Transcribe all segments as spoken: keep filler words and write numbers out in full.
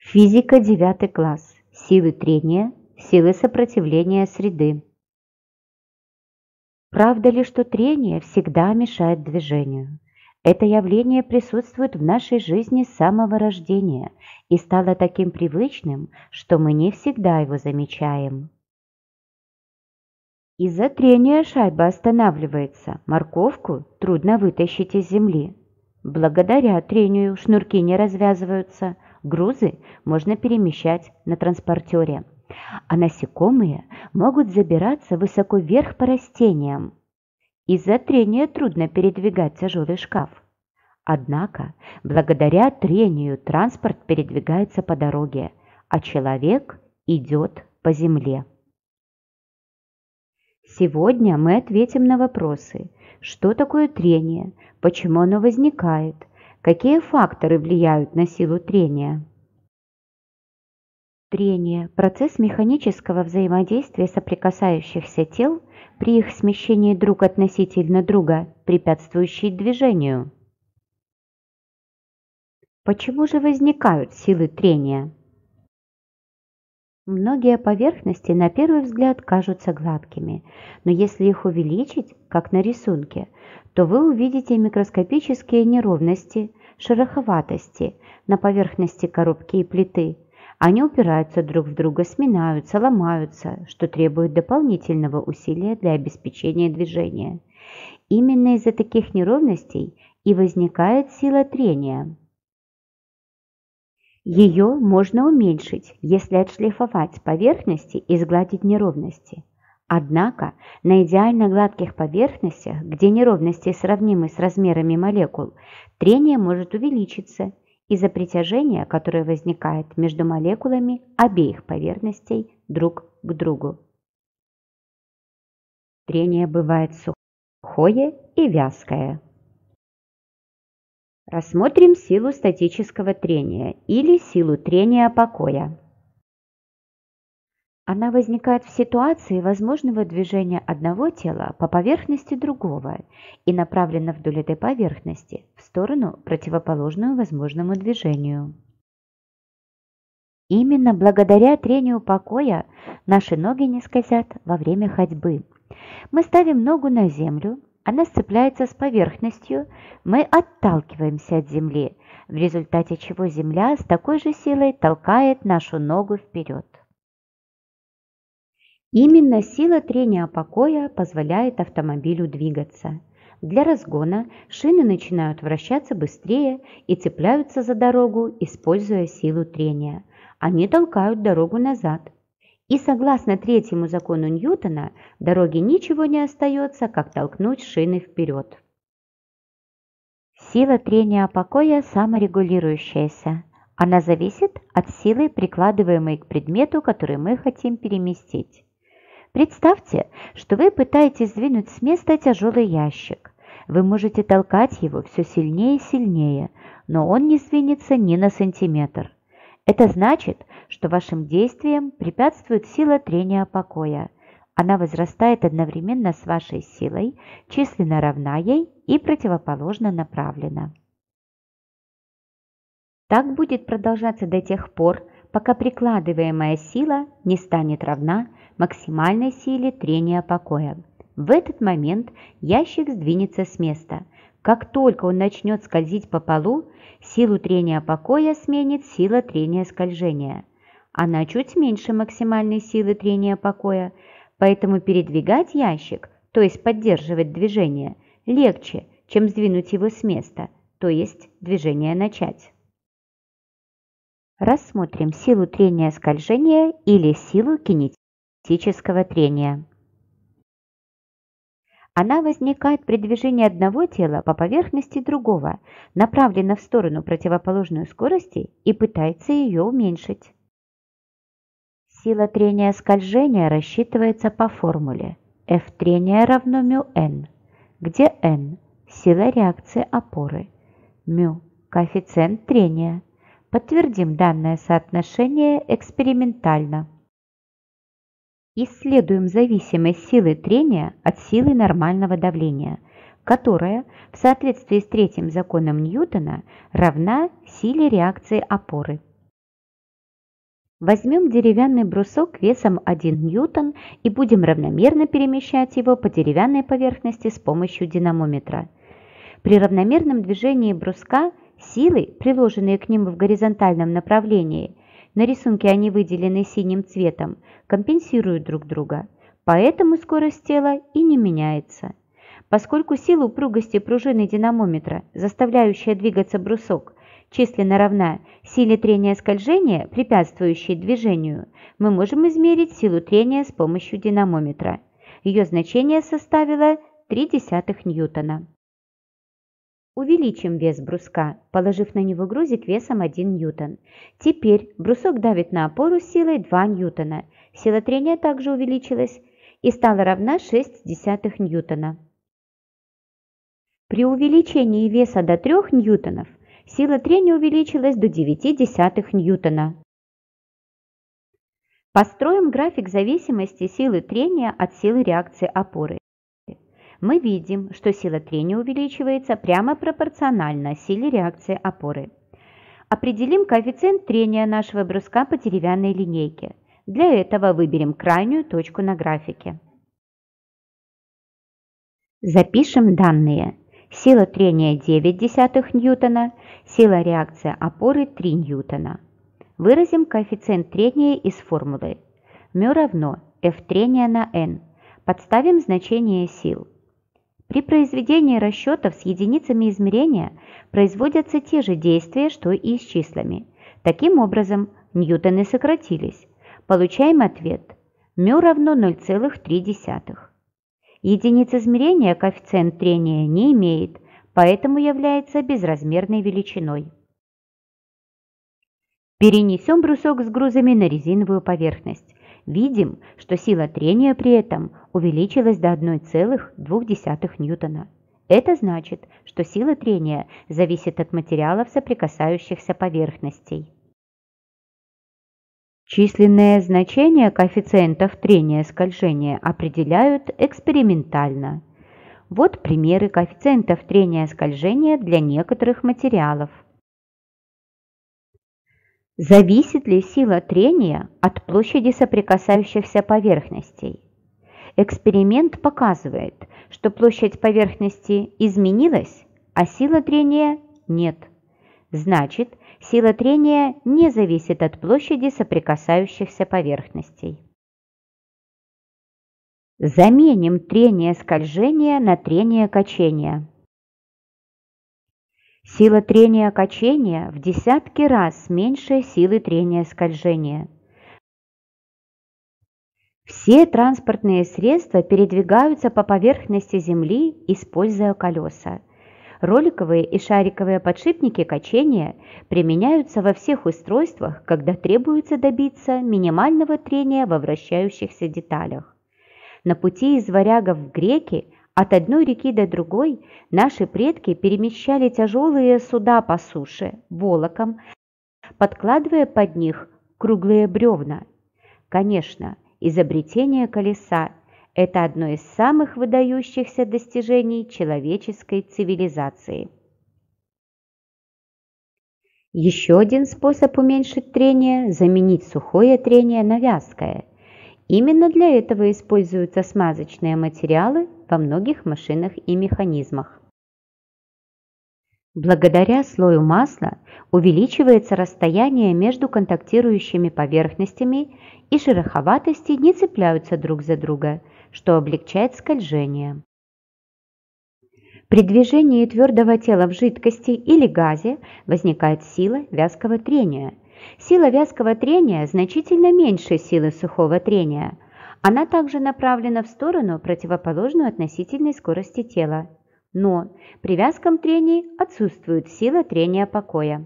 Физика, девятый класс. Силы трения, силы сопротивления среды. Правда ли, что трение всегда мешает движению? Это явление присутствует в нашей жизни с самого рождения и стало таким привычным, что мы не всегда его замечаем. Из-за трения шайба останавливается, морковку трудно вытащить из земли. Благодаря трению шнурки не развязываются, грузы можно перемещать на транспортере, а насекомые могут забираться высоко вверх по растениям. Из-за трения трудно передвигать тяжелый шкаф. Однако, благодаря трению транспорт передвигается по дороге, а человек идет по земле. Сегодня мы ответим на вопросы: что такое трение, почему оно возникает, какие факторы влияют на силу трения. Трение – процесс механического взаимодействия соприкасающихся тел при их смещении друг относительно друга, препятствующий движению. Почему же возникают силы трения? Многие поверхности на первый взгляд кажутся гладкими, но если их увеличить, как на рисунке, то вы увидите микроскопические неровности, шероховатости на поверхности коробки и плиты. Они упираются друг в друга, сминаются, ломаются, что требует дополнительного усилия для обеспечения движения. Именно из-за таких неровностей и возникает сила трения. Ее можно уменьшить, если отшлифовать поверхности и сгладить неровности. Однако на идеально гладких поверхностях, где неровности сравнимы с размерами молекул, трение может увеличиться из-за притяжения, которое возникает между молекулами обеих поверхностей друг к другу. Трение бывает сухое и вязкое. Рассмотрим силу статического трения или силу трения покоя. Она возникает в ситуации возможного движения одного тела по поверхности другого и направлена вдоль этой поверхности в сторону, противоположную возможному движению. Именно благодаря трению покоя наши ноги не скользят во время ходьбы. Мы ставим ногу на землю, она сцепляется с поверхностью, мы отталкиваемся от земли, в результате чего земля с такой же силой толкает нашу ногу вперед. Именно сила трения покоя позволяет автомобилю двигаться. Для разгона шины начинают вращаться быстрее и цепляются за дорогу, используя силу трения. Они толкают дорогу назад. И согласно третьему закону Ньютона, дороге ничего не остается, как толкнуть шины вперед. Сила трения покоя саморегулирующаяся. Она зависит от силы, прикладываемой к предмету, который мы хотим переместить. Представьте, что вы пытаетесь сдвинуть с места тяжелый ящик. Вы можете толкать его все сильнее и сильнее, но он не сдвинется ни на сантиметр. Это значит, что вашим действиям препятствует сила трения покоя. Она возрастает одновременно с вашей силой, численно равна ей и противоположно направлена. Так будет продолжаться до тех пор, пока прикладываемая сила не станет равна максимальной силе трения покоя. В этот момент ящик сдвинется с места. Как только он начнет скользить по полу, силу трения покоя сменит сила трения скольжения. Она чуть меньше максимальной силы трения покоя, поэтому передвигать ящик, то есть поддерживать движение, легче, чем сдвинуть его с места, то есть движение начать. Рассмотрим силу трения скольжения или силу кинетического трения. Она возникает при движении одного тела по поверхности другого, направлена в сторону противоположной скорости и пытается ее уменьшить. Сила трения скольжения рассчитывается по формуле F трения равно μn, где n – сила реакции опоры, μ – коэффициент трения. Подтвердим данное соотношение экспериментально. Исследуем зависимость силы трения от силы нормального давления, которая в соответствии с третьим законом Ньютона равна силе реакции опоры. Возьмем деревянный брусок весом один ньютон и будем равномерно перемещать его по деревянной поверхности с помощью динамометра. При равномерном движении бруска силы, приложенные к ним в горизонтальном направлении, на рисунке они выделены синим цветом, компенсируют друг друга, поэтому скорость тела и не меняется. Поскольку сила упругости пружины динамометра, заставляющая двигаться брусок, численно равна силе трения скольжения, препятствующей движению, мы можем измерить силу трения с помощью динамометра. Ее значение составило три десятых ньютона. Увеличим вес бруска, положив на него грузик весом один ньютон. Теперь брусок давит на опору с силой два ньютона. Сила трения также увеличилась и стала равна шесть десятых ньютона. При увеличении веса до трёх ньютонов сила трения увеличилась до девяти десятых ньютона. Построим график зависимости силы трения от силы реакции опоры. Мы видим, что сила трения увеличивается прямо пропорционально силе реакции опоры. Определим коэффициент трения нашего бруска по деревянной линейке. Для этого выберем крайнюю точку на графике. Запишем данные. Сила трения девять десятых ньютона, сила реакции опоры три ньютона. Выразим коэффициент трения из формулы. μ равно F трения на n. Подставим значение сил. При произведении расчетов с единицами измерения производятся те же действия, что и с числами. Таким образом, ньютоны сократились. Получаем ответ μ равно ноль целых три десятых. Единиц измерения коэффициент трения не имеет, поэтому является безразмерной величиной. Перенесем брусок с грузами на резиновую поверхность. Видим, что сила трения при этом увеличилась до одной целых двух десятых ньютона. Это значит, что сила трения зависит от материалов соприкасающихся поверхностей. Численные значения коэффициентов трения скольжения определяют экспериментально. Вот примеры коэффициентов трения скольжения для некоторых материалов. Зависит ли сила трения от площади соприкасающихся поверхностей? Эксперимент показывает, что площадь поверхности изменилась, а сила трения нет. Значит, сила трения не зависит от площади соприкасающихся поверхностей. Заменим трение скольжения на трение качения. Сила трения качения в десятки раз меньше силы трения скольжения. Все транспортные средства передвигаются по поверхности Земли, используя колеса. Роликовые и шариковые подшипники качения применяются во всех устройствах, когда требуется добиться минимального трения во вращающихся деталях. На пути из Варягов в Греки от одной реки до другой наши предки перемещали тяжелые суда по суше волоком, подкладывая под них круглые бревна. Конечно, изобретение колеса – это одно из самых выдающихся достижений человеческой цивилизации. Еще один способ уменьшить трение – заменить сухое трение на вязкое. Именно для этого используются смазочные материалы во многих машинах и механизмах. Благодаря слою масла увеличивается расстояние между контактирующими поверхностями, и шероховатости не цепляются друг за друга, что облегчает скольжение. При движении твердого тела в жидкости или газе возникает сила вязкого трения. Сила вязкого трения значительно меньше силы сухого трения. Она также направлена в сторону, противоположную относительной скорости тела. Но при вязком трении отсутствует сила трения покоя.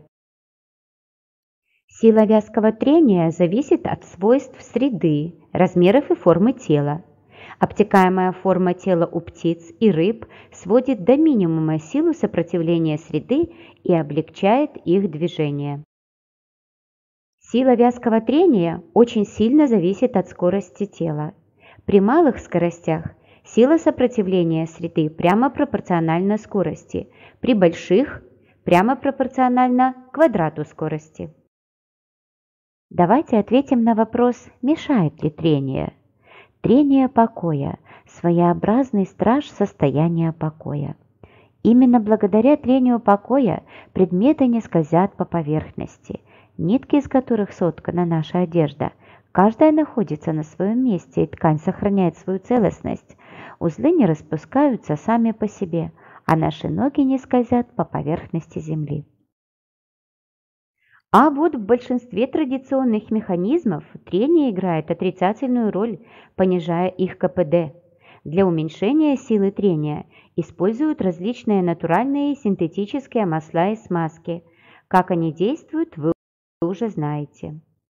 Сила вязкого трения зависит от свойств среды, размеров и формы тела. Обтекаемая форма тела у птиц и рыб сводит до минимума силу сопротивления среды и облегчает их движение. Сила вязкого трения очень сильно зависит от скорости тела. При малых скоростях сила сопротивления среды прямо пропорциональна скорости, при больших – прямо пропорциональна квадрату скорости. Давайте ответим на вопрос, мешает ли трение. Трение покоя – своеобразный страж состояния покоя. Именно благодаря трению покоя предметы не скользят по поверхности. Нитки, из которых соткана наша одежда, каждая находится на своем месте, и ткань сохраняет свою целостность. Узлы не распускаются сами по себе, а наши ноги не скользят по поверхности земли. А вот в большинстве традиционных механизмов трение играет отрицательную роль, понижая их ка пэ дэ. Для уменьшения силы трения используют различные натуральные и синтетические масла и смазки. Как они действуют, вы уже знаете.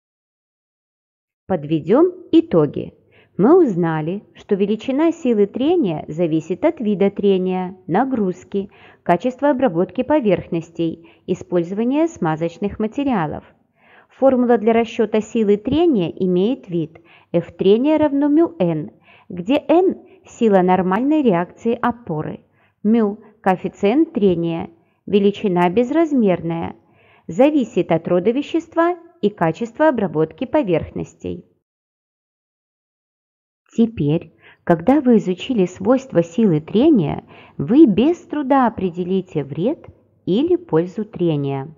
Подведем итоги. Мы узнали, что величина силы трения зависит от вида трения, нагрузки, качества обработки поверхностей, использования смазочных материалов. Формула для расчета силы трения имеет вид F трения равно μn, где n – сила нормальной реакции опоры, μ – коэффициент трения, величина безразмерная, зависит от рода вещества и качества обработки поверхностей. Теперь, когда вы изучили свойства силы трения, вы без труда определите вред или пользу трения.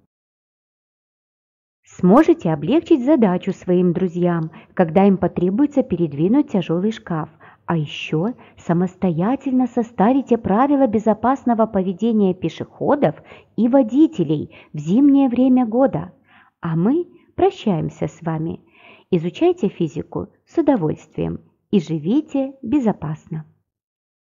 Сможете облегчить задачу своим друзьям, когда им потребуется передвинуть тяжелый шкаф, а еще самостоятельно составите правила безопасного поведения пешеходов и водителей в зимнее время года. А мы прощаемся с вами. Изучайте физику с удовольствием и живите безопасно.